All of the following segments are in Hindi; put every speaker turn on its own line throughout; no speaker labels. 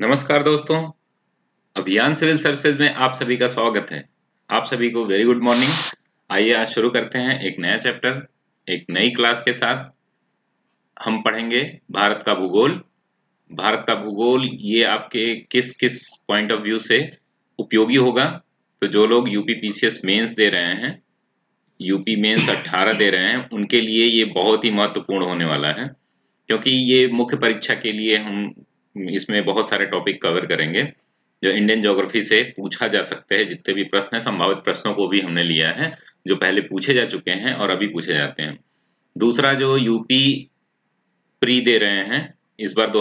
नमस्कार दोस्तों, अभियान सिविल सर्विसेज में आप सभी का स्वागत है। आप सभी को वेरी गुड मॉर्निंग। आइए आज शुरू करते हैं एक नया चैप्टर, एक नई क्लास के साथ। हम पढ़ेंगे भारत का भूगोल। भारत का भूगोल ये आपके किस किस पॉइंट ऑफ व्यू से उपयोगी होगा। तो जो लोग यूपी पीसीएस मेंस दे रहे हैं, यूपी मेंस 18 दे रहे हैं, उनके लिए ये बहुत ही महत्वपूर्ण होने वाला है, क्योंकि ये मुख्य परीक्षा के लिए हम इसमें बहुत सारे टॉपिक कवर करेंगे जो इंडियन ज्योग्राफी से पूछा जा सकते हैं। जितने भी प्रश्न हैं, संभावित प्रश्नों को भी हमने लिया है जो पहले पूछे जा चुके हैं और अभी पूछे जाते हैं। दूसरा, जो यूपी प्री दे रहे हैं इस बार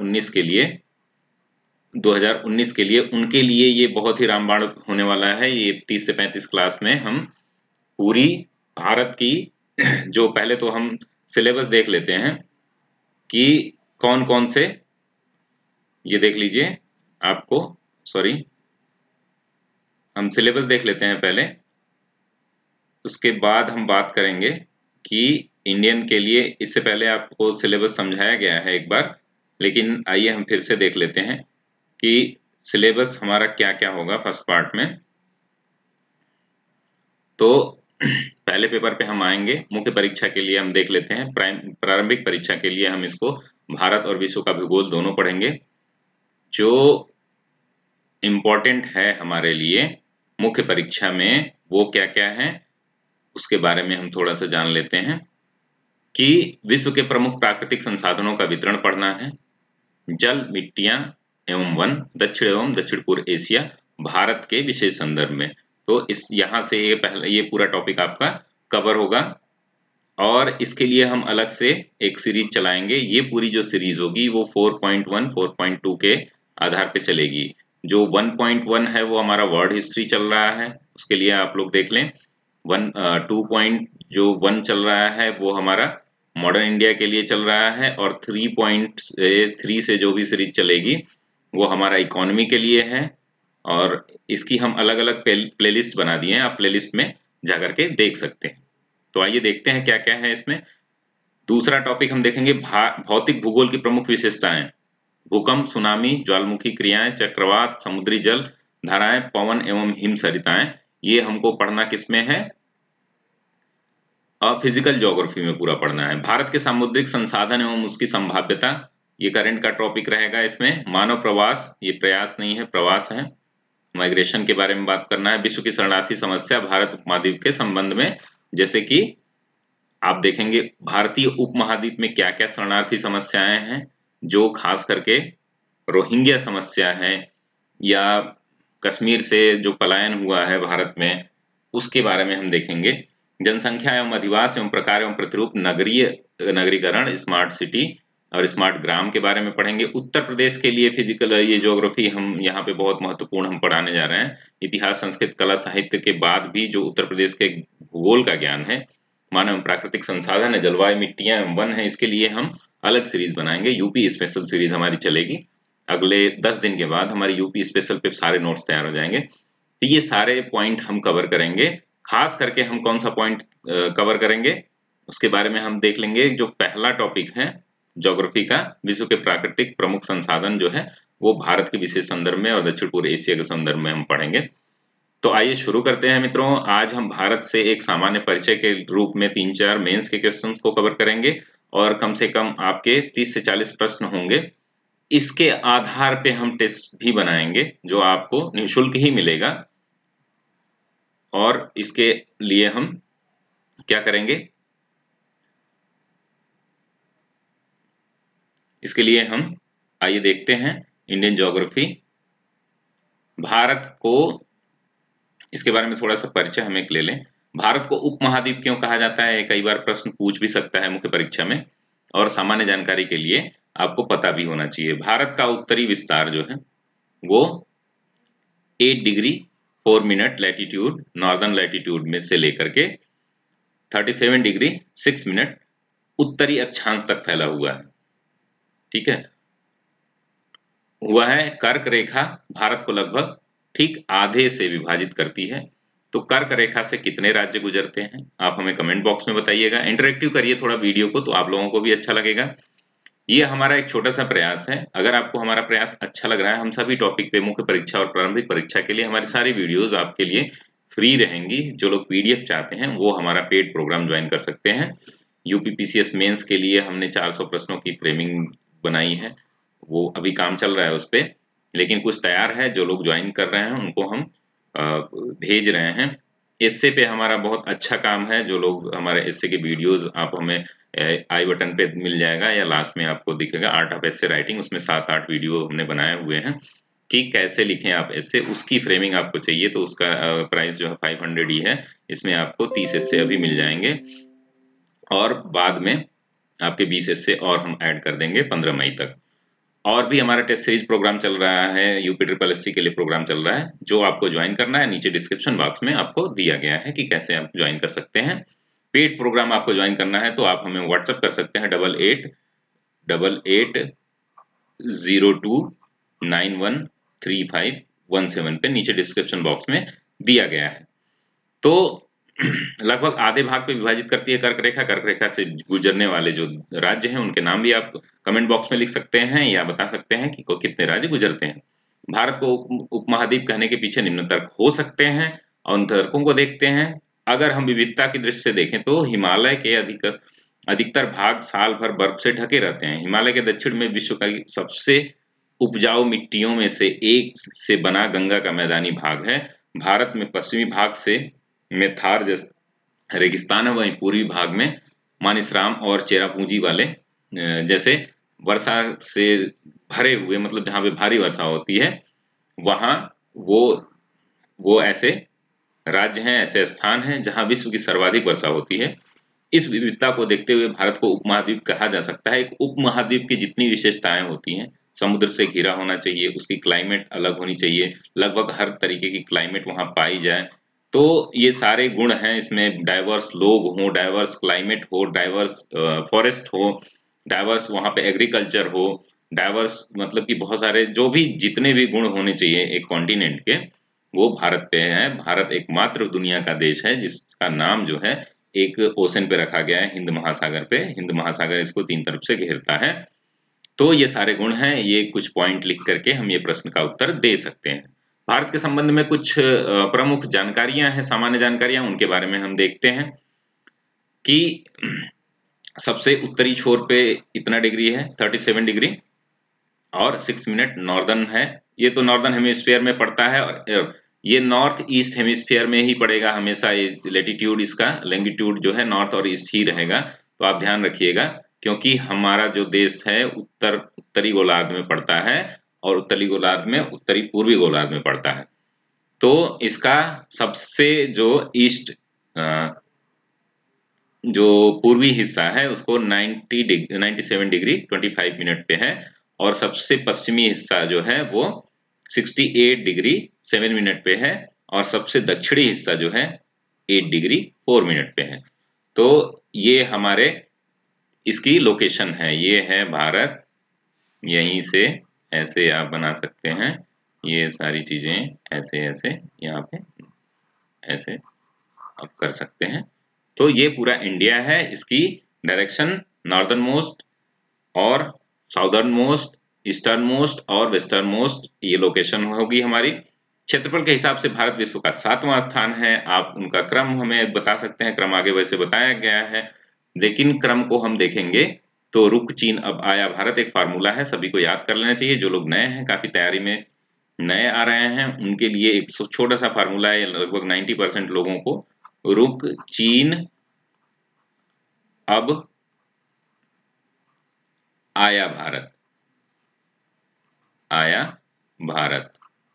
2019 के लिए उनके लिए ये बहुत ही रामबाण होने वाला है। ये 30 से 35 क्लास में हम पूरी भारत की जो पहले तो हम सिलेबस देख लेते हैं कि कौन कौन से, ये देख लीजिए आपको, सॉरी, हम सिलेबस देख लेते हैं पहले, उसके बाद हम बात करेंगे कि इंडियन के लिए। इससे पहले आपको सिलेबस समझाया गया है एक बार, लेकिन आइए हम फिर से देख लेते हैं कि सिलेबस हमारा क्या क्या होगा फर्स्ट पार्ट में। तो पहले पेपर पे हम आएंगे, मुख्य परीक्षा के लिए हम देख लेते हैं। प्रारंभिक परीक्षा के लिए हम इसको भारत और विश्व का भूगोल दोनों पढ़ेंगे। जो इम्पोर्टेंट है हमारे लिए मुख्य परीक्षा में वो क्या क्या है, उसके बारे में हम थोड़ा सा जान लेते हैं। कि विश्व के प्रमुख प्राकृतिक संसाधनों का वितरण पढ़ना है। जल, मिट्टियां एवं वन, दक्षिण एवं दक्षिण पूर्व एशिया, भारत के विशेष संदर्भ में। तो इस यहाँ से ये पूरा टॉपिक आपका कवर होगा और इसके लिए हम अलग से एक सीरीज चलाएंगे। ये पूरी जो सीरीज होगी वो 4.1 4.2 के आधार पे चलेगी। जो 1.1 है वो हमारा वर्ल्ड हिस्ट्री चल रहा है, उसके लिए आप लोग देख लें। 2.1 चल रहा है वो हमारा मॉडर्न इंडिया के लिए चल रहा है, और 3.3 से जो भी सीरीज चलेगी वो हमारा इकोनॉमी के लिए है। और इसकी हम अलग अलग प्लेलिस्ट बना दिए हैं, आप प्लेलिस्ट में जाकर के देख सकते हैं। तो आइए देखते हैं क्या क्या है इसमें। दूसरा टॉपिक हम देखेंगे भौतिक भूगोल की प्रमुख विशेषताएं। भूकंप, सुनामी, ज्वालामुखी क्रियाएं, चक्रवात, समुद्री जल धाराएं, पवन एवं हिमसरिताएं। ये हमको पढ़ना किसमें है? फिजिकल ज्योग्राफी में पूरा पढ़ना है। भारत के सामुद्रिक संसाधन एवं उसकी संभाव्यता, ये करंट का टॉपिक रहेगा इसमें। मानव प्रवास, ये प्रयास नहीं है, प्रवास है। माइग्रेशन के बारे में बात करना है। विश्व की शरणार्थी समस्या भारत उपमहाद्वीप के संबंध में, जैसे कि आप देखेंगे भारतीय उपमहाद्वीप में क्या क्या शरणार्थी समस्याएं हैं, जो खास करके रोहिंग्या समस्या है या कश्मीर से जो पलायन हुआ है भारत में, उसके बारे में हम देखेंगे। जनसंख्या एवं अधिवास एवं प्रकार एवं प्रतिरूप, नगरीकरण, स्मार्ट सिटी और स्मार्ट ग्राम के बारे में पढ़ेंगे। उत्तर प्रदेश के लिए फिजिकल ये ज्योग्राफी हम यहाँ पे बहुत महत्वपूर्ण हम पढ़ाने जा रहे हैं। इतिहास, संस्कृत, कला, साहित्य के बाद भी जो उत्तर प्रदेश के भूगोल का ज्ञान है, मानव प्राकृतिक संसाधन है, जलवायु, मिट्टियां एवं वन है, इसके लिए हम अलग सीरीज बनाएंगे। यूपी स्पेशल सीरीज हमारी चलेगी। अगले 10 दिन के बाद हमारी यूपी स्पेशल पे सारे नोट्स तैयार हो जाएंगे। तो ये सारे पॉइंट हम कवर करेंगे। खास करके हम कौन सा पॉइंट कवर करेंगे उसके बारे में हम देख लेंगे। जो पहला टॉपिक है ज्योग्राफी का, विश्व के प्राकृतिक प्रमुख संसाधन जो है वो भारत के विशेष संदर्भ में और दक्षिण पूर्व एशिया के संदर्भ में हम पढ़ेंगे। तो आइए शुरू करते हैं मित्रों। आज हम भारत से एक सामान्य परिचय के रूप में 3-4 मेंस के क्वेश्चंस को कवर करेंगे और कम से कम आपके 30 से 40 प्रश्न होंगे। इसके आधार पे हम टेस्ट भी बनाएंगे जो आपको निःशुल्क ही मिलेगा। और इसके लिए हम क्या करेंगे, इसके लिए हम आइए देखते हैं इंडियन ज्योग्राफी। भारत को, इसके बारे में थोड़ा सा परिचय हम एक ले लें। भारत को उपमहाद्वीप क्यों कहा जाता है, कई बार प्रश्न पूछ भी सकता है मुख्य परीक्षा में, और सामान्य जानकारी के लिए आपको पता भी होना चाहिए। भारत का उत्तरी विस्तार जो है वो 8 degree 4 minute latitude northern latitude में से लेकर के 37 डिग्री 6 मिनट उत्तरी अक्षांश तक फैला हुआ है। ठीक है, हुआ है। कर्क रेखा भारत को लगभग ठीक आधे से विभाजित करती है। तो कर्क रेखा से कितने राज्य गुजरते हैं, आप हमें कमेंट बॉक्स में बताइएगा। इंटरेक्टिव करिए थोड़ा वीडियो को, तो आप लोगों को भी अच्छा लगेगा। ये हमारा एक छोटा सा प्रयास है। अगर आपको हमारा प्रयास अच्छा लग रहा है, हम सभी टॉपिक पे मुख्य परीक्षा और प्रारंभिक परीक्षा के लिए हमारी सारी वीडियोस आपके लिए फ्री रहेंगी। जो लोग पीडीएफ चाहते हैं वो हमारा पेड प्रोग्राम ज्वाइन कर सकते हैं। यूपीपीसीएस मेंस के लिए हमने 400 प्रश्नों की फ्रेमिंग बनाई है, वो अभी काम चल रहा है उस पे, लेकिन कुछ तैयार है। जो लोग ज्वाइन कर रहे हैं उनको हम भेज रहे हैं। एस्से पे हमारा बहुत अच्छा काम है। जो लोग हमारे एस्से के वीडियोस आप हमें आई बटन पे मिल जाएगा या लास्ट में आपको दिखेगा आर्ट ऑफ एस्से राइटिंग, उसमें 7-8 वीडियो हमने बनाए हुए हैं कि कैसे लिखें आप एस्से। उसकी फ्रेमिंग आपको चाहिए तो उसका प्राइस जो है 500 ही है। इसमें आपको 30 एस्से अभी मिल जाएंगे और बाद में आपके 20 एस्से और हम ऐड कर देंगे 15 मई तक। और भी हमारा टेस्ट सीरीज प्रोग्राम चल रहा है, यूपी ट्रिपल एससी के लिए प्रोग्राम चल रहा है, जो आपको ज्वाइन करना है नीचे डिस्क्रिप्शन बॉक्स में आपको दिया गया है कि कैसे आप ज्वाइन कर सकते हैं। पेड प्रोग्राम आपको ज्वाइन करना है तो आप हमें व्हाट्सएप कर सकते हैं 888802913517 पे, नीचे डिस्क्रिप्शन बॉक्स में दिया गया है। तो लगभग आधे भाग पे विभाजित करती है कर्क रेखा। कर्क रेखा से गुजरने वाले जो राज्य हैं उनके नाम भी आप कमेंट बॉक्स में लिख सकते हैं या बता सकते हैं कि कितने राज्य गुजरते हैं। भारत को उपमहाद्वीप कहने के पीछे निम्न तर्क हो सकते हैं और उन तर्कों को देखते हैं। अगर हम विविधता की दृष्टि से देखें तो हिमालय के अधिकतर भाग साल भर बर्फ से ढके रहते हैं। हिमालय के दक्षिण में विश्व का सबसे उपजाऊ मिट्टियों में से एक से बना गंगा का मैदानी भाग है। भारत में पश्चिमी भाग से में थार जैसे रेगिस्तान है, वहीं पूर्वी भाग में मानिसराम और चेरापूंजी वाले जैसे वर्षा से भरे हुए, मतलब जहाँ पे भारी वर्षा होती है वहाँ वो ऐसे राज्य हैं, ऐसे स्थान हैं जहाँ विश्व की सर्वाधिक वर्षा होती है। इस विविधता को देखते हुए भारत को उपमहाद्वीप कहा जा सकता है। एक उपमहाद्वीप की जितनी विशेषताएं होती हैं, समुद्र से घिरा होना चाहिए, उसकी क्लाइमेट अलग होनी चाहिए, लगभग हर तरीके की क्लाइमेट वहाँ पाई जाए, तो ये सारे गुण हैं इसमें। डाइवर्स लोग हों, डाइवर्स क्लाइमेट हो, डाइवर्स फॉरेस्ट हो, डाइवर्स वहाँ पे एग्रीकल्चर हो, डाइवर्स मतलब कि बहुत सारे जो भी जितने भी गुण होने चाहिए एक कॉन्टिनेंट के, वो भारत पे है। भारत एकमात्र दुनिया का देश है जिसका नाम जो है एक ओशन पे रखा गया है, हिंद महासागर पे। हिंद महासागर इसको 3 तरफ से घेरता है। तो ये सारे गुण हैं, ये कुछ पॉइंट लिख करके हम ये प्रश्न का उत्तर दे सकते हैं। भारत के संबंध में कुछ प्रमुख जानकारियां हैं, सामान्य जानकारियां, उनके बारे में हम देखते हैं कि सबसे उत्तरी छोर पे इतना डिग्री है 37 डिग्री और 6 मिनट नॉर्दर्न है। ये तो नॉर्दर्न हेमिस्फीयर में पड़ता है और ये नॉर्थ ईस्ट हेमिस्फीयर में ही पड़ेगा हमेशा। ये लेटीट्यूड, इसका लैंगिट्यूड जो है नॉर्थ और ईस्ट ही रहेगा, तो आप ध्यान रखिएगा, क्योंकि हमारा जो देश है उत्तरी गोलार्ध में पड़ता है और उत्तरी गोलार्ध में उत्तरी पूर्वी गोलार्ध में पड़ता है। तो इसका सबसे जो ईस्ट जो पूर्वी हिस्सा है उसको 97 डिग्री 25 मिनट पे है और सबसे पश्चिमी हिस्सा जो है वो 68 डिग्री 7 मिनट पे है और सबसे दक्षिणी हिस्सा जो है 8 डिग्री 4 मिनट पे है। तो ये हमारे इसकी लोकेशन है, ये है भारत। यहीं से ऐसे आप बना सकते हैं, ये सारी चीजें ऐसे ऐसे यहाँ पे ऐसे आप कर सकते हैं। तो ये पूरा इंडिया है, इसकी डायरेक्शन नॉर्दर्न मोस्ट और साउदर्न मोस्ट, ईस्टर्न मोस्ट और वेस्टर्न मोस्ट ये लोकेशन होगी हमारी। क्षेत्रफल के हिसाब से भारत विश्व का 7वां स्थान है। आप उनका क्रम हमें बता सकते हैं, क्रम आगे वैसे बताया गया है, लेकिन क्रम को हम देखेंगे तो रुक चीन अब आया भारत एक फार्मूला है, सभी को याद कर लेना चाहिए। जो लोग नए हैं, काफी तैयारी में नए आ रहे हैं, उनके लिए एक छोटा सा फार्मूला है, लगभग 90% लोगों को। रुक चीन अब आया भारत, आया भारत।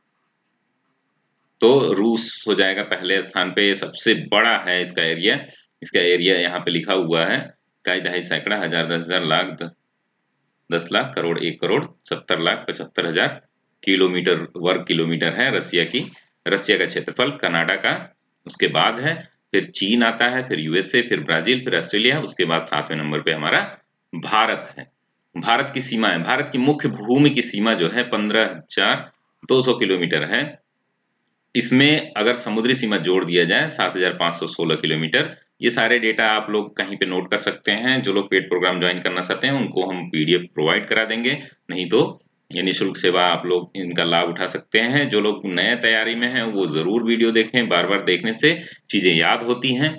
तो रूस हो जाएगा पहले स्थान पे, सबसे बड़ा है इसका एरिया। इसका एरिया यहाँ पे लिखा हुआ है, कई दहाई सैकड़ा हजार 10,000 लाख 10 लाख करोड़ 1 करोड़ 70,75,000 किलोमीटर वर्ग किलोमीटर है रसिया का क्षेत्रफल, कनाडा का उसके बाद है, फिर चीन आता है, फिर यूएसए, फिर ब्राजील, फिर ऑस्ट्रेलिया, उसके बाद 7वें नंबर पे हमारा भारत है। भारत की सीमा है, भारत की मुख्य भूमि की सीमा जो है 15,200 किलोमीटर है। इसमें अगर समुद्री सीमा जोड़ दिया जाए 7,516 किलोमीटर, ये सारे डेटा आप लोग कहीं पे नोट कर सकते हैं। जो लोग पेड प्रोग्राम ज्वाइन करना चाहते हैं उनको हम पीडीएफ प्रोवाइड करा देंगे, नहीं तो ये निःशुल्क सेवा आप लोग इनका लाभ उठा सकते हैं। जो लोग नए तैयारी में हैं वो ज़रूर वीडियो देखें, बार-बार देखने से चीज़ें याद होती हैं।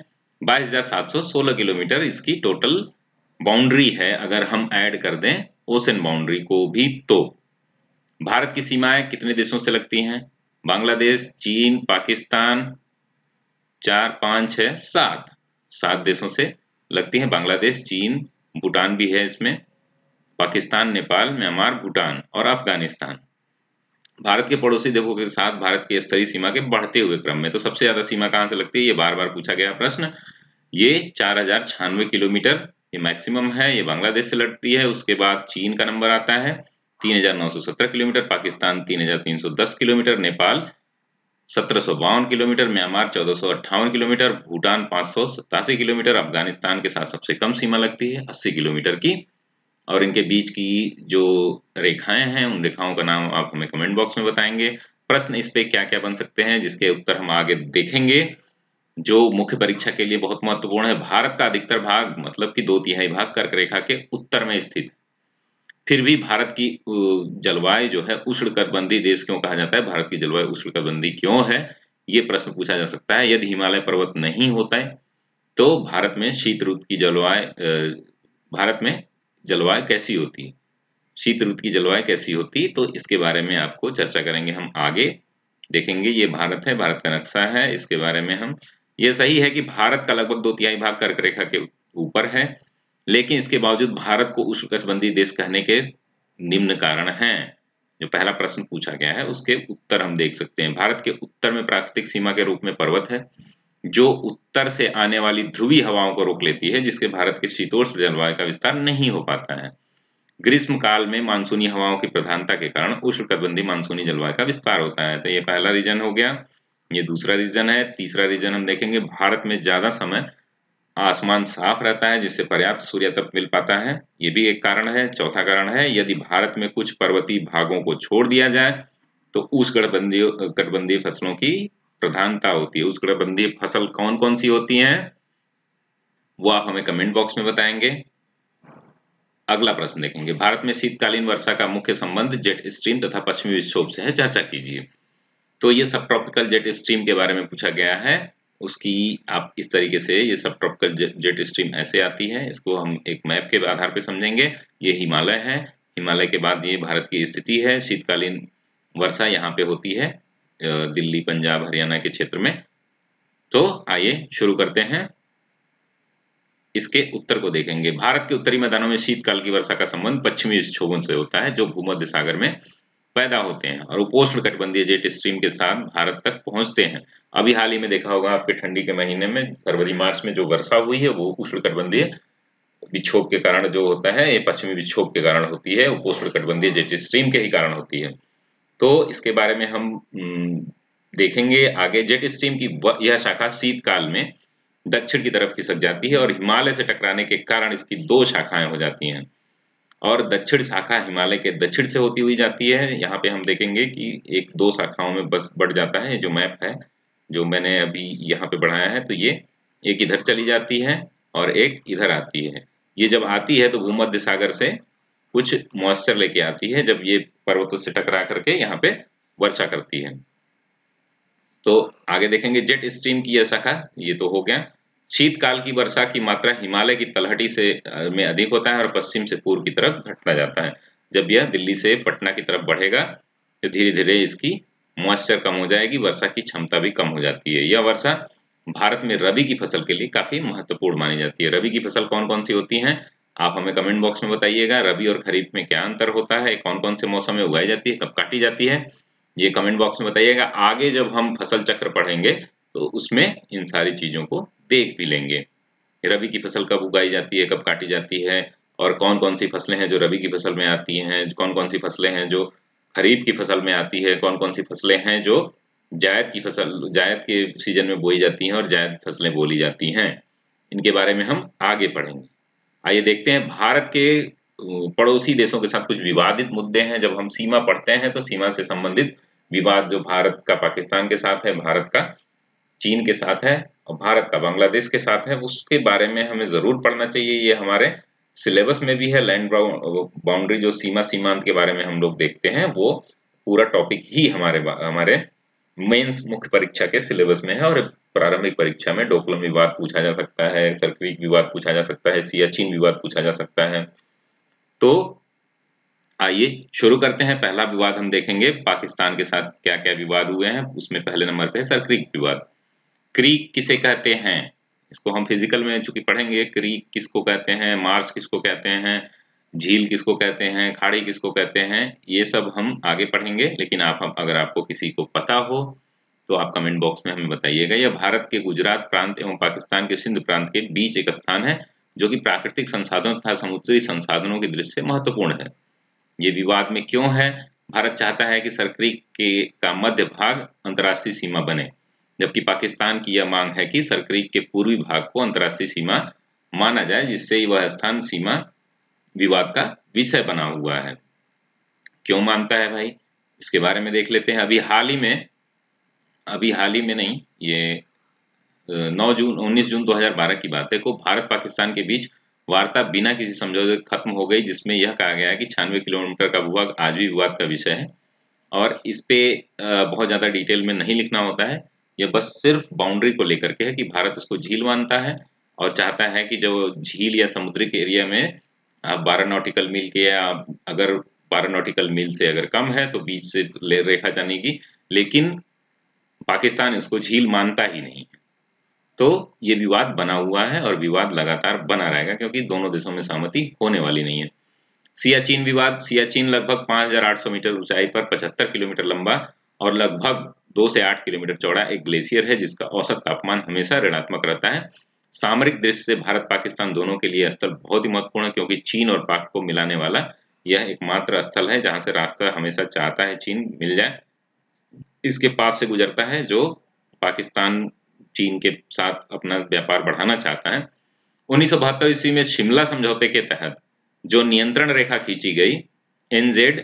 22,716 किलोमीटर इसकी टोटल बाउंड्री है, अगर हम ऐड कर दें ओशन बाउंड्री को भी तो। भारत की सीमाएं कितने देशों से लगती हैं? बांग्लादेश, चीन, पाकिस्तान, 4, 5, 6, 7 देशों से लगती हैं। बांग्लादेश, चीन, भूटान भी है इसमें, पाकिस्तान, नेपाल, म्यांमार, भूटान और अफगानिस्तान। भारत के पड़ोसी देशों के साथ भारत की स्थलीय सीमा के बढ़ते हुए क्रम में तो सबसे ज्यादा सीमा कहां से लगती है, ये बार बार पूछा गया प्रश्न। ये 4096 किलोमीटर ये मैक्सिमम है, ये बांग्लादेश से लगती है। उसके बाद चीन का नंबर आता है 3917 kilometre, Pakistan 3310 kilometre, Nepal 1752 kilometre, Myanmar 1458 kilometre, Bhutan 587 kilometre, Afghanistan के साथ सबसे कम सीमा लगती है 80 किलोमीटर की। और इनके बीच की जो रेखाएं हैं उन रेखाओं का नाम आप हमें कमेंट बॉक्स में बताएंगे। प्रश्न इस पे क्या क्या बन सकते हैं जिसके उत्तर हम आगे देखेंगे, जो मुख्य परीक्षा के लिए बहुत महत्वपूर्ण है। भारत का अधिकतर भाग मतलब कि 2/3 भाग कर्क रेखा के उत्तर में स्थित, फिर भी भारत की जलवायु जो है उष्णकटिबंधीय देश क्यों कहा जाता है, भारत की जलवायु उष्णकटिबंधीय क्यों है, ये प्रश्न पूछा जा सकता है। यदि हिमालय पर्वत नहीं होता है तो भारत में शीत ऋतु की जलवायु भारत में जलवायु कैसी होती है, शीत ऋतु की जलवायु कैसी होती, तो इसके बारे में आपको चर्चा करेंगे हम आगे देखेंगे। ये भारत है, भारत का नक्शा है, इसके बारे में हम, ये सही है कि भारत का लगभग 2/3 भाग कर्क रेखा के ऊपर है, लेकिन इसके बावजूद भारत को उष्णकटिबंधीय देश कहने के निम्न कारण हैं। जो पहला प्रश्न पूछा गया है उसके उत्तर हम देख सकते हैं। भारत के उत्तर में प्राकृतिक सीमा के रूप में पर्वत है, जो उत्तर से आने वाली ध्रुवीय हवाओं को रोक लेती है, जिसके भारत के शीतोष्ण जलवायु का विस्तार नहीं हो पाता है। ग्रीष्म काल में मानसूनी हवाओं की प्रधानता के कारण उष्णकटिबंधीय मानसूनी जलवायु का विस्तार होता है। तो ये पहला रीजन हो गया। ये दूसरा रीजन है। तीसरा रीजन हम देखेंगे, भारत में ज्यादा समय आसमान साफ रहता है जिससे पर्याप्त सूर्य तप मिल पाता है, ये भी एक कारण है। चौथा कारण है, यदि भारत में कुछ पर्वतीय भागों को छोड़ दिया जाए तो उष्णकटिबंधीय फसलों की प्रधानता होती है। उष्णकटिबंधीय फसल कौन कौन सी होती हैं वो आप हमें कमेंट बॉक्स में बताएंगे। अगला प्रश्न देखेंगे, भारत में शीतकालीन वर्षा का मुख्य संबंध जेट स्ट्रीम तथा पश्चिमी विक्षोभ से है, चर्चा कीजिए। तो ये सब ट्रॉपिकल जेट स्ट्रीम के बारे में पूछा गया है। उसकी आप इस तरीके से, ये सब ट्रॉपिकल जेट स्ट्रीम ऐसे आती है, इसको हम एक मैप के आधार पर समझेंगे। ये हिमालय है, हिमालय के बाद ये भारत की स्थिति है। शीतकालीन वर्षा यहाँ पे होती है दिल्ली, पंजाब, हरियाणा के क्षेत्र में। तो आइए शुरू करते हैं, इसके उत्तर को देखेंगे। भारत के उत्तरी मैदानों में शीतकाल की वर्षा का संबंध पश्चिमी विक्षोभों से होता है, जो भूमध्य सागर में पैदा होते हैं और उपोष्ण कटिबंधीय जेट स्ट्रीम के साथ भारत तक पहुंचते हैं। अभी हाल ही में देखा होगा आपके ठंडी के महीने में फरवरी मार्च में जो वर्षा हुई है वो उष्ण कटिबंधीय विक्षोभ के कारण जो होता है, ये पश्चिमी विक्षोभ के कारण होती है, उपोष्ण कटिबंधीय जेट स्ट्रीम के ही कारण होती है। तो इसके बारे में हम देखेंगे आगे। जेट स्ट्रीम की यह शाखा शीतकाल में दक्षिण की तरफ खिसक जाती है और हिमालय से टकराने के कारण इसकी 2 शाखाएं हो जाती हैं और दक्षिण शाखा हिमालय के दक्षिण से होती हुई जाती है। यहाँ पे हम देखेंगे कि एक 2 शाखाओं में बस बढ़ जाता है। जो मैप है जो मैंने अभी यहाँ पे बढ़ाया है, तो ये एक इधर चली जाती है और एक इधर आती है। ये जब आती है तो भूमध्य सागर से कुछ मॉइस्चर लेके आती है, जब ये पर्वतों से टकरा करके यहाँ पे वर्षा करती है। तो आगे देखेंगे जेट स्ट्रीम की यह शाखा, ये तो हो गया। शीतकाल की वर्षा की मात्रा हिमालय की तलहटी से में अधिक होता है और पश्चिम से पूर्व की तरफ घटता जाता है। जब यह दिल्ली से पटना की तरफ बढ़ेगा तो धीरे धीरे इसकी मॉइस्चर कम हो जाएगी, वर्षा की क्षमता भी कम हो जाती है। यह वर्षा भारत में रबी की फसल के लिए काफी महत्वपूर्ण मानी जाती है। रबी की फसल कौन कौन सी होती हैं आप हमें कमेंट बॉक्स में बताइएगा। रबी और खरीफ में क्या अंतर होता है, कौन कौन से मौसम में उगाई जाती है, कब काटी जाती है, ये कमेंट बॉक्स में बताइएगा। आगे जब हम फसल चक्र पढ़ेंगे तो उसमें इन सारी चीजों को देख भी लेंगे। रबी की फसल कब उगाई जाती है, कब काटी जाती है, और कौन कौन सी फसलें हैं जो रबी की फसल में आती हैं, कौन कौन सी फसलें हैं जो खरीफ की फसल में आती है, कौन कौन सी फसलें हैं जो जायद की फसल, जायद के सीजन में बोई जाती हैं और जायद फसलें बोली जाती हैं। इनके बारे में हम आगे पढ़ेंगे। आइए देखते हैं भारत के पड़ोसी देशों के साथ कुछ विवादित मुद्दे हैं। जब हम सीमा पढ़ते हैं तो सीमा से संबंधित विवाद जो भारत का पाकिस्तान के साथ है, भारत का चीन के साथ है और भारत का बांग्लादेश के साथ है, उसके बारे में हमें ज़रूर पढ़ना चाहिए। ये हमारे सिलेबस में भी है। लैंड बाउंड्री जो सीमांत के बारे में हम लोग देखते हैं, वो पूरा टॉपिक ही हमारे मेंस मुख्य परीक्षा के सिलेबस में है। और प्रारंभिक परीक्षा में डोकलाम विवाद पूछा जा सकता है, सरक्रीक विवाद पूछा जा सकता है, सियाचिन विवाद पूछा जा सकता है। तो आइए शुरू करते हैं। पहला विवाद हम देखेंगे पाकिस्तान के साथ क्या क्या विवाद हुए हैं। उसमें पहले नंबर पे है सरक्रीक विवाद। क्रीक किसे कहते हैं, इसको हम फिजिकल में चूंकि पढ़ेंगे। क्रीक किसको कहते हैं, मार्श किसको कहते हैं, झील किसको कहते हैं, खाड़ी किसको कहते हैं, ये सब हम आगे पढ़ेंगे। लेकिन अगर आपको किसी को पता हो तो आप कमेंट बॉक्स में हमें बताइएगा। यह भारत के गुजरात प्रांत एवं पाकिस्तान के सिंध प्रांत के बीच एक स्थान है जो कि प्राकृतिक संसाधनों तथा समुद्री संसाधनों की दृष्टि से महत्वपूर्ण है। ये विवाद में क्यों है? भारत चाहता है कि सरक्रीक का मध्य भाग अंतर्राष्ट्रीय सीमा बने, जबकि पाकिस्तान की यह मांग है कि सरक्रीक के पूर्वी भाग को अंतर्राष्ट्रीय सीमा माना जाए, जिससे वह स्थान सीमा विवाद का विषय बना हुआ है। क्यों मानता है भाई, इसके बारे में देख लेते हैं। अभी हाल ही में नहीं, ये 19 जून 2012 की बात है को भारत पाकिस्तान के बीच वार्ता बिना किसी समझौते खत्म हो गई, जिसमें यह कहा गया है कि 96 किलोमीटर का भूभाग आज भी विवाद का विषय है। और इस पे बहुत ज्यादा डिटेल में नहीं लिखना होता है। यह बस सिर्फ बाउंड्री को लेकर के है कि भारत उसको झील मानता है और चाहता है कि जो झील या समुद्रिक एरिया में 12 नॉटिकल मील के, या अगर 12 नॉटिकल मील से अगर कम है तो बीच से रेखा जानेगी, लेकिन पाकिस्तान इसको झील मानता ही नहीं। तो ये विवाद बना हुआ है और विवाद लगातार बना रहेगा, क्योंकि दोनों देशों में सहमति होने वाली नहीं है। सियाचिन विवाद। सियाचिन लगभग 5,800 मीटर ऊंचाई पर 75 किलोमीटर लंबा और लगभग 2 से 8 किलोमीटर चौड़ा एक ग्लेशियर है, जिसका औसत तापमान हमेशा ऋणात्मक रहता है। सामरिक दृष्टि से भारत पाकिस्तान दोनों के लिए स्थल बहुत ही महत्वपूर्ण है, क्योंकि चीन और पाक को मिलाने वाला यह एकमात्र स्थल है जहां से रास्ता हमेशा चाहता है चीन मिल जाए। इसके पास से गुजरता है, जो पाकिस्तान चीन के साथ अपना व्यापार बढ़ाना चाहता है। 1972 ईस्वी में शिमला समझौते के तहत जो नियंत्रण रेखा खींची गई, NZ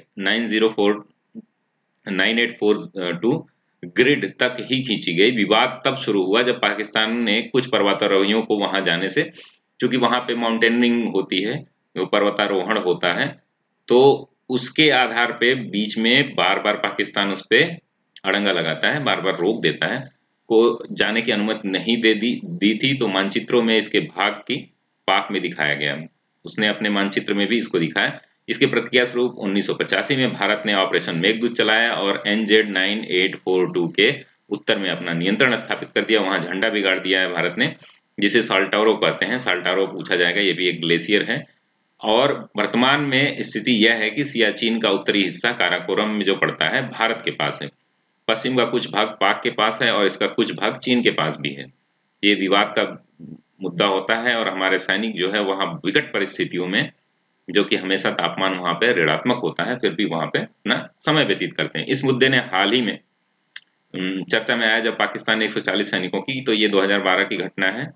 9842 ग्रिड तक ही खींची गई। विवाद तब शुरू हुआ जब पाकिस्तान ने कुछ पर्वतारोहियों को वहां जाने से, क्योंकि वहां पे माउंटेनिंग होती है, वो पर्वतारोहण होता है, तो उसके आधार पे बीच में बार बार पाकिस्तान उस पे अड़ंगा लगाता है, बार बार रोक देता है, को जाने की अनुमति नहीं दी थी। तो मानचित्रों में इसके भाग की पाक में दिखाया गया, उसने अपने मानचित्र में भी इसको दिखाया। इसके प्रतिक्रिया स्वरूप 1985 में भारत ने ऑपरेशन मेघदूत चलाया और NZ 9842 के उत्तर में अपना नियंत्रण स्थापित कर दिया। वहां झंडा बिगाड़ दिया है भारत ने, जिसे साल्टारो कहते हैं। साल्टारो पूछा जाएगा, ये भी एक ग्लेशियर है। और वर्तमान में स्थिति यह है कि सियाचिन का उत्तरी हिस्सा काराकोरम में जो पड़ता है, भारत के पास है। पश्चिम का कुछ भाग पाक के पास है और इसका कुछ भाग चीन के पास भी है। ये विवाद का मुद्दा होता है और हमारे सैनिक जो है वहां विकट परिस्थितियों में, जो कि हमेशा तापमान वहां पे ऋणात्मक होता है, फिर भी वहां पे अपना समय व्यतीत करते हैं। इस मुद्दे ने हाल ही में चर्चा में आया जब पाकिस्तान ने 140 सैनिकों की, तो ये 2012 की घटना है,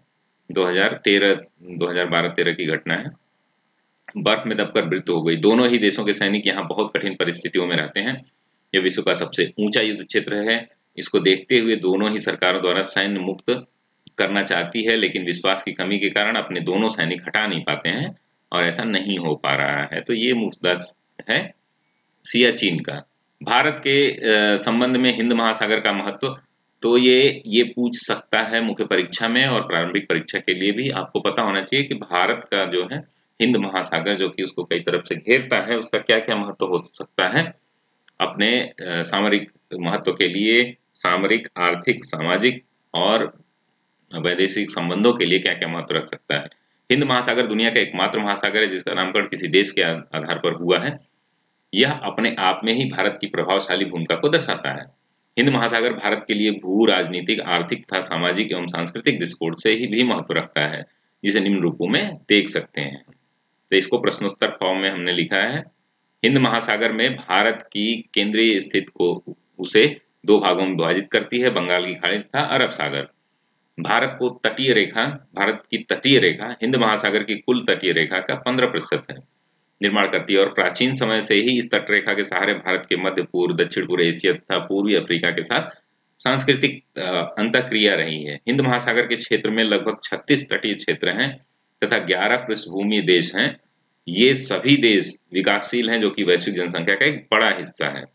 2012-13 की घटना है। बर्फ में दबकर मृत्यु हो गई। दोनों ही देशों के सैनिक यहाँ बहुत कठिन परिस्थितियों में रहते हैं। यह विश्व का सबसे ऊंचा युद्ध क्षेत्र है। इसको देखते हुए दोनों ही सरकारों द्वारा सैन्य मुक्त करना चाहती है, लेकिन विश्वास की कमी के कारण अपने दोनों सैनिक हटा नहीं पाते हैं और ऐसा नहीं हो पा रहा है। तो ये मुद्दा है सियाचिन का। भारत के संबंध में हिंद महासागर का महत्व, तो ये पूछ सकता है मुख्य परीक्षा में, और प्रारंभिक परीक्षा के लिए भी आपको पता होना चाहिए कि भारत का जो है हिंद महासागर, जो कि उसको कई तरफ से घेरता है, उसका क्या क्या महत्व हो सकता है अपने सामरिक महत्व के लिए, सामरिक, आर्थिक, सामाजिक और वैदेशिक संबंधों के लिए क्या क्या महत्व रख सकता है। हिंद महासागर दुनिया का एकमात्र महासागर है जिसका नामकरण किसी देश के आधार पर हुआ है। यह अपने आप में ही भारत की प्रभावशाली भूमिका को दर्शाता है। हिंद महासागर भारत के लिए भू राजनीतिक, आर्थिक तथा सामाजिक एवं सांस्कृतिक दृष्टिकोण से ही भी महत्व रखता है, जिसे निम्न रूपों में देख सकते हैं। तो इसको प्रश्नोत्तर फॉर्म में हमने लिखा है। हिंद महासागर में भारत की केंद्रीय स्थिति को उसे दो भागों में विभाजित करती है, बंगाल की खाड़ी तथा अरब सागर। भारत की तटीय रेखा हिंद महासागर की कुल तटीय रेखा का 15% है निर्माण करती है, और प्राचीन समय से ही इस तटरेखा के सहारे भारत के मध्य पूर्व, दक्षिण पूर्व एशिया तथा पूर्वी अफ्रीका के साथ सांस्कृतिक अंतःक्रिया रही है। हिंद महासागर के क्षेत्र में लगभग 36 तटीय क्षेत्र हैं तथा 11 पृष्ठभूमि देश हैं। ये सभी देश विकासशील हैं, जो कि वैश्विक जनसंख्या का एक बड़ा हिस्सा है।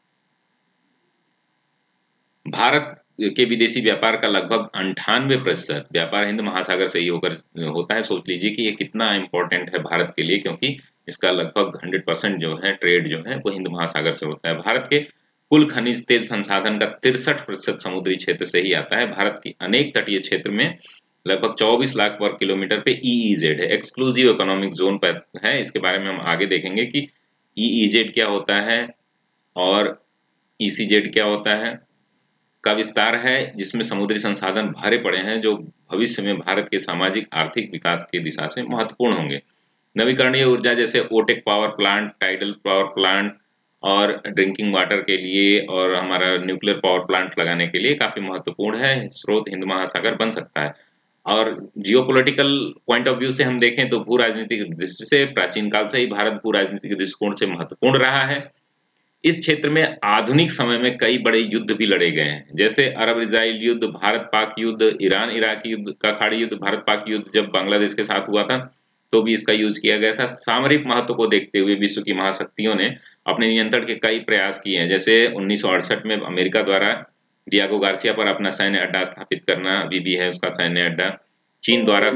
भारत के विदेशी व्यापार का लगभग 98% व्यापार हिंद महासागर से ही होकर होता है। सोच लीजिए कि ये कितना इम्पोर्टेंट है भारत के लिए, क्योंकि इसका लगभग 100% जो है ट्रेड जो है वो हिंद महासागर से होता है। भारत के कुल खनिज तेल संसाधन का 63% समुद्री क्षेत्र से ही आता है। भारत की अनेक तटीय क्षेत्र में लगभग 24 लाख वर्ग किलोमीटर पे ईईजेड है, एक्सक्लूसिव इकोनॉमिक जोन पर है। इसके बारे में हम आगे देखेंगे कि ईईजेड क्या होता है और ईसीजेड क्या होता है। का विस्तार है जिसमें समुद्री संसाधन भरे पड़े हैं, जो भविष्य में भारत के सामाजिक आर्थिक विकास की दिशा से महत्वपूर्ण होंगे। नवीकरणीय ऊर्जा जैसे OTEC power plant, tidal power plant और ड्रिंकिंग वाटर के लिए और हमारा न्यूक्लियर पावर प्लांट लगाने के लिए काफी महत्वपूर्ण है। स्रोत हिंद महासागर बन सकता है। और जियोपॉलिटिकल पॉइंट ऑफ व्यू से हम देखें तो भू राजनीतिक दृष्टि से प्राचीन काल से ही भारत भू राजनीतिक दृष्टिकोण से महत्वपूर्ण रहा है। इस क्षेत्र में आधुनिक समय में कई बड़े युद्ध भी लड़े गए हैं, जैसे अरब इजराइल युद्ध, भारत पाक युद्ध, ईरान इराक युद्ध का खाड़ी युद्ध, भारत पाक युद्ध जब बांग्लादेश के साथ हुआ था तो भी इसका यूज किया गया था। सामरिक महत्व को देखते हुए विश्व की महाशक्तियों ने अपने नियंत्रण के कई प्रयास किए हैं, जैसे 1968 में अमेरिका द्वारा डियागो गार्सिया पर अपना सैन्य अड्डा स्थापित करना, अभी भी है उसका सैन्य अड्डा। चीन द्वारा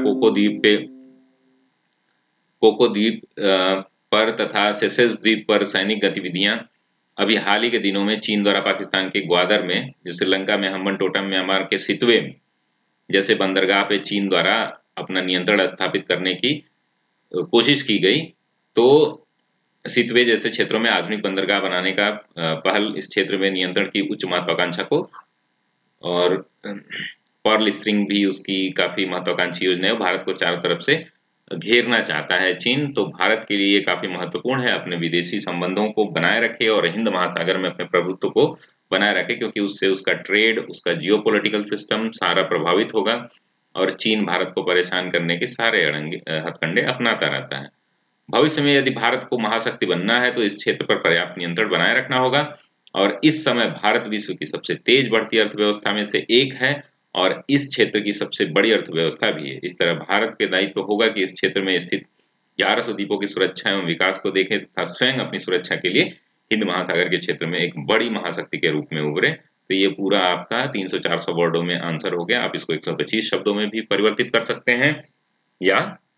कोको द्वीप पर तथा सेशेल्स द्वीप पर सैनिक गतिविधियां। अभी हाल ही के दिनों में चीन द्वारा पाकिस्तान के ग्वादर में, जो श्रीलंका में हम्बनटोटा, म्यांमार के सितवे जैसे बंदरगाह पे चीन द्वारा अपना नियंत्रण स्थापित करने की कोशिश की गई। तो सितवे जैसे क्षेत्रों में आधुनिक बंदरगाह बनाने का पहल इस क्षेत्र में नियंत्रण की उच्च महत्वाकांक्षा को, और पर्ल स्ट्रिंग भी उसकी काफी महत्वाकांक्षी योजना है। भारत को चारों तरफ से घेरना चाहता है चीन, तो भारत के लिए ये काफी महत्वपूर्ण है अपने विदेशी संबंधों को बनाए रखे और हिंद महासागर में अपने प्रभुत्व को बनाए रखे, क्योंकि उससे उसका ट्रेड, उसका जियोपॉलिटिकल सिस्टम सारा प्रभावित होगा और चीन भारत को परेशान करने के सारे हथकंडे अपनाता रहता है। भविष्य में यदि भारत को महाशक्ति बनना है तो इस क्षेत्र पर पर्याप्त नियंत्रण बनाए रखना होगा। और इस समय भारत विश्व की सबसे तेज बढ़ती अर्थव्यवस्था में से एक है और इस क्षेत्र की सबसे बड़ी अर्थव्यवस्था भी है। इस तरह भारत के दायित्व होगा कि इस क्षेत्र में स्थित 1100 द्वीपों की सुरक्षा एवं विकास को देखे तथा स्वयं अपनी सुरक्षा के लिए हिंद महासागर के क्षेत्र में एक बड़ी महाशक्ति के रूप में उभरे। तो ये पूरा आपका 300-400 वर्डों में आंसर हो गया। आप इसको 125 शब्दों में भी परिवर्तित कर सकते हैं, या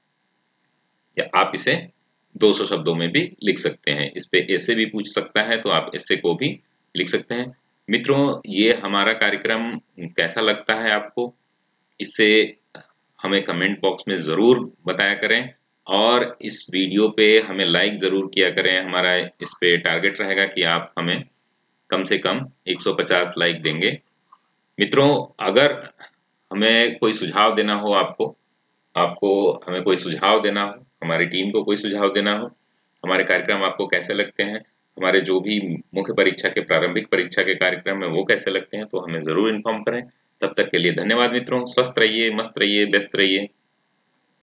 आप इसे 200 शब्दों में भी लिख सकते हैं। इस पे ऐसे भी पूछ सकता है तो आप ऐसे को भी लिख सकते हैं। मित्रों, ये हमारा कार्यक्रम कैसा लगता है आपको, इससे हमें कमेंट बॉक्स में ज़रूर बताया करें और इस वीडियो पे हमें लाइक ज़रूर किया करें। हमारा इस पे टारगेट रहेगा कि आप हमें कम से कम 150 लाइक देंगे। मित्रों, अगर हमें कोई सुझाव देना हो, आपको हमें कोई सुझाव देना हो, हमारी टीम को कोई सुझाव देना हो, हमारे कार्यक्रम आपको कैसे लगते हैं, हमारे जो भी मुख्य परीक्षा के प्रारंभिक परीक्षा के कार्यक्रम है वो कैसे लगते हैं, तो हमें ज़रूर इन्फॉर्म करें। तब तक के लिए धन्यवाद मित्रों। स्वस्थ रहिए, मस्त रहिए, व्यस्त रहिए।